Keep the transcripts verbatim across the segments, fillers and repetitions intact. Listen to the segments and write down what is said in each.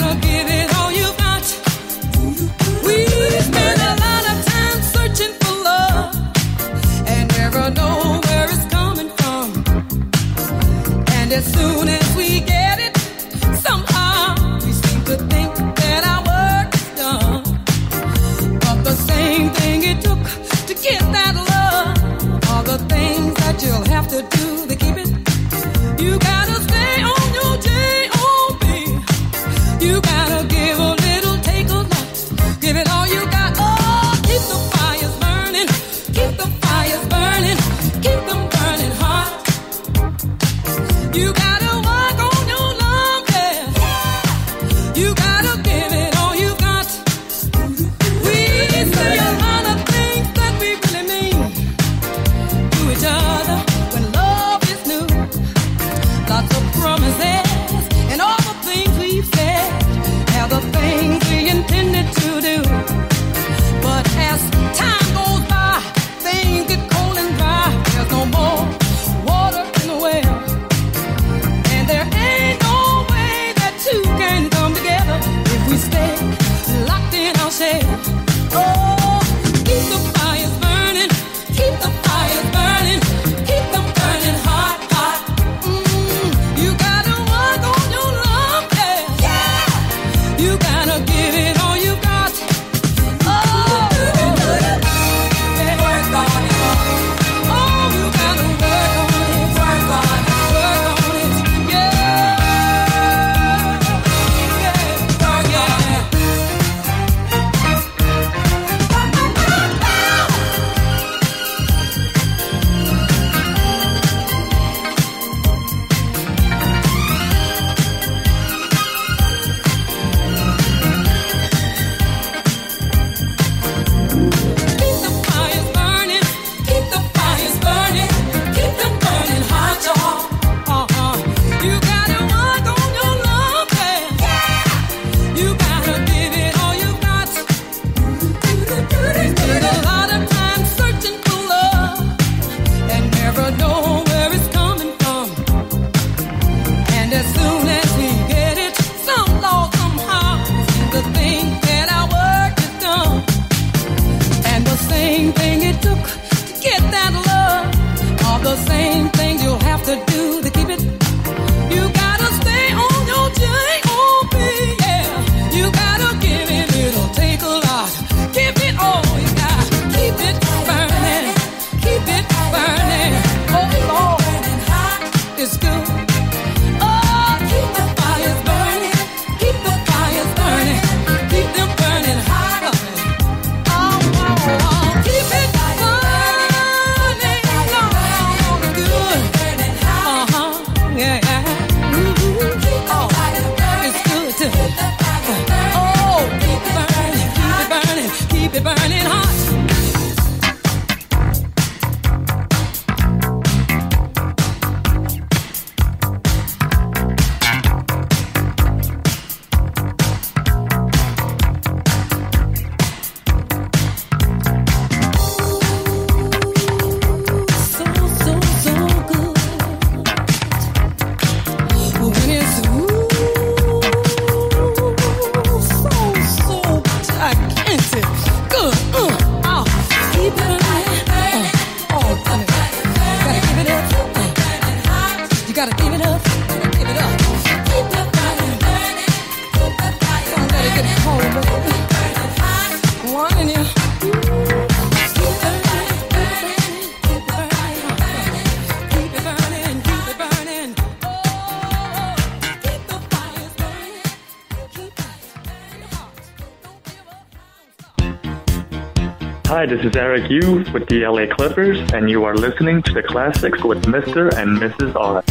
Hi, this is Eric Yu with the L A Clippers, and you are listening to the Classics with Mister and Missus R.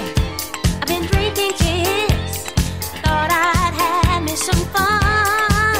Some fun.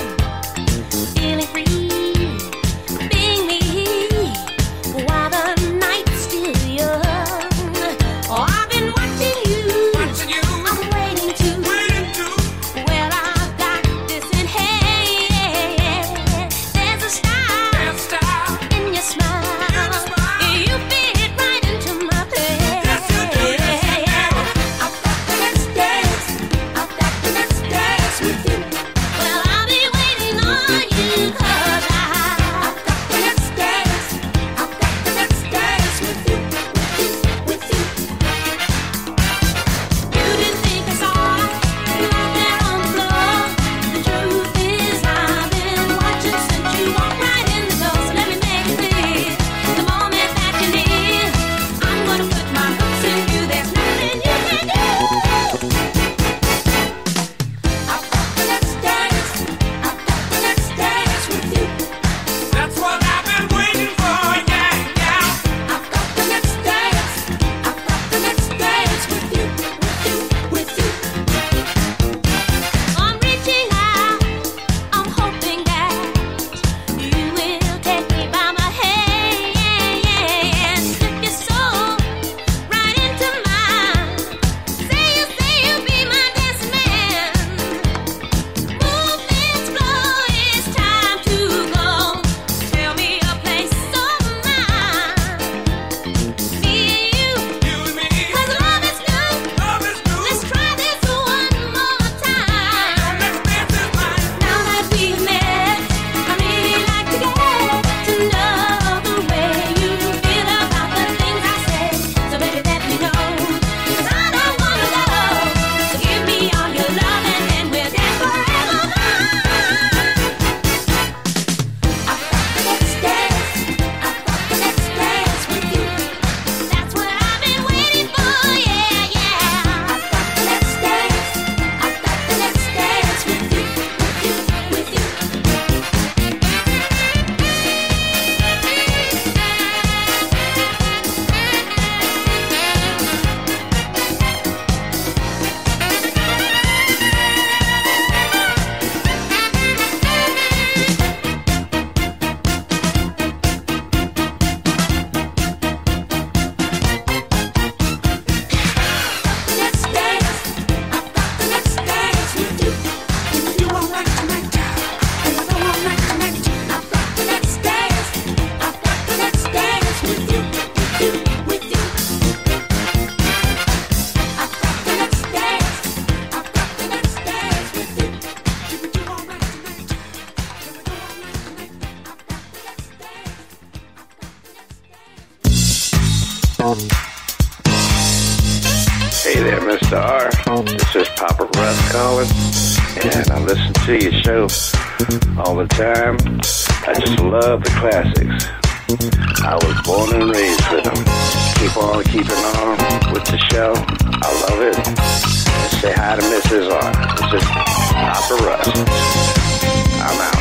Hey there, Mister R. This is Papa Russ calling, and I listen to your show all the time. I just love the classics. I was born and raised with them. Keep on keeping on with the show. I love it. Say hi to Missus R. This is Papa Russ. I'm out.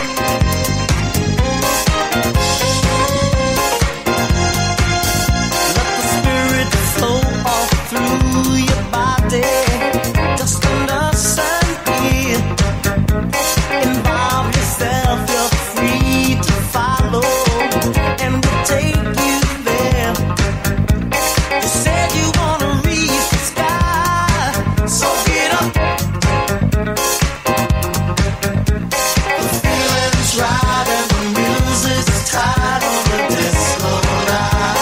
Through your body, just understand me. Involve yourself, you're free to follow, and we'll take you there. You said you wanna reach the sky, so get up. The feeling's right and the music's tight on the disco night.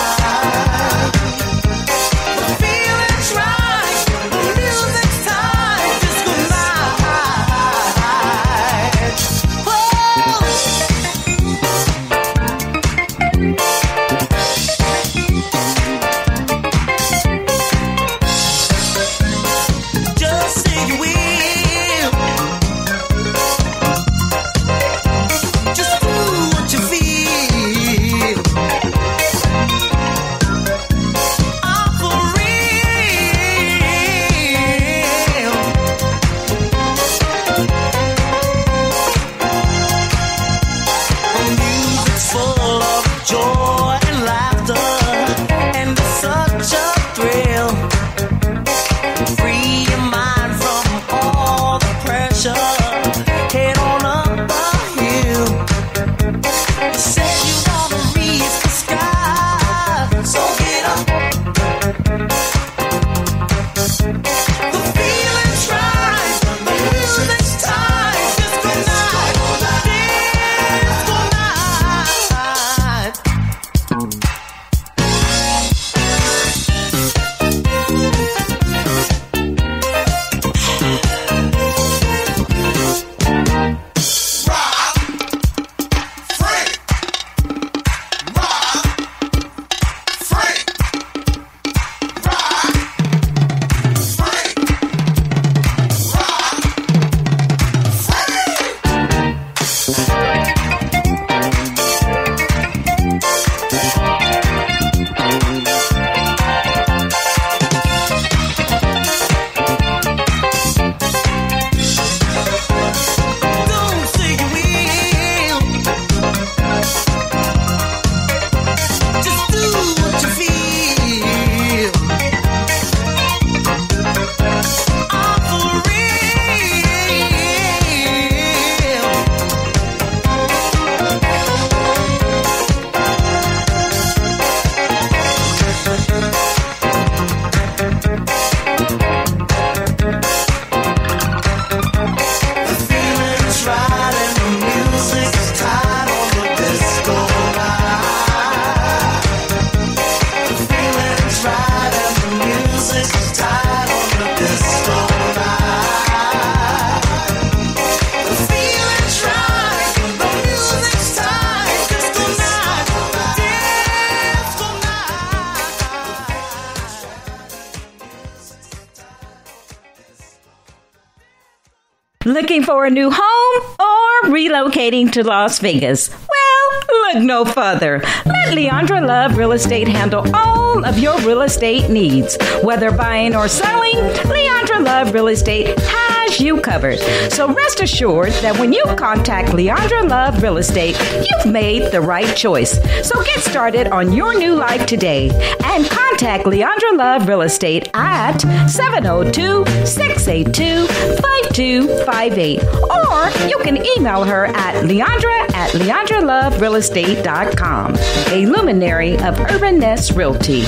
Looking for a new home or relocating to Las Vegas? Well, look no further. Let Leandra Love Real Estate handle all of your real estate needs. Whether buying or selling, Leandra Love Real Estate has you covered. So rest assured that when you contact Leandra Love Real Estate, you've made the right choice. So get started on your new life today and contact Leandra Love Real Estate at seven oh two, six eight two, five two five eight, or you can email her at leandra at leandra love real estate dot com, a luminary of Urban Nest Realty.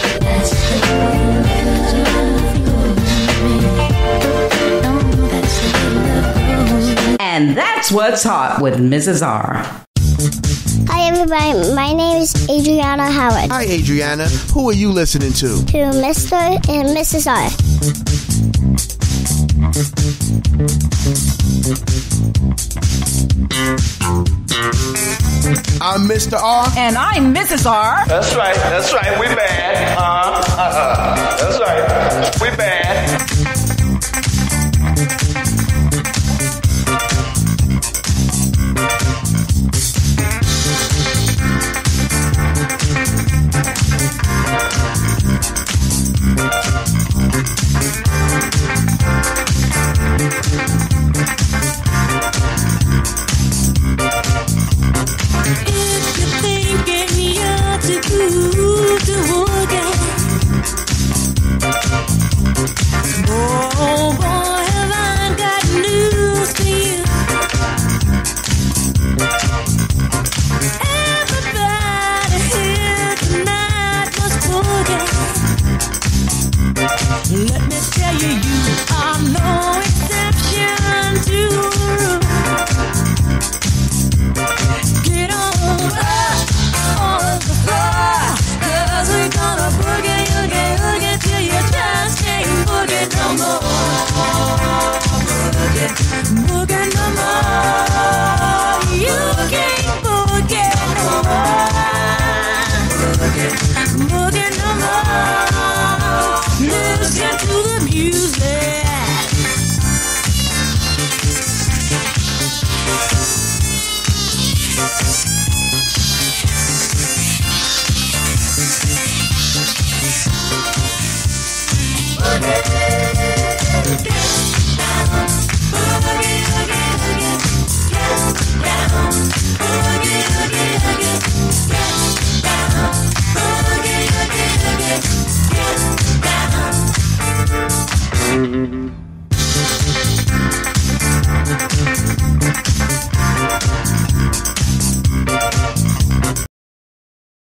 And that's what's hot with Missus R. Hi, everybody. My name is Adriana Howard. Hi, Adriana. Who are you listening to? To Mister and Missus R. I'm Mister R. And I'm Missus R. That's right, that's right, we bad. Uh, uh, uh, that's right, we bad.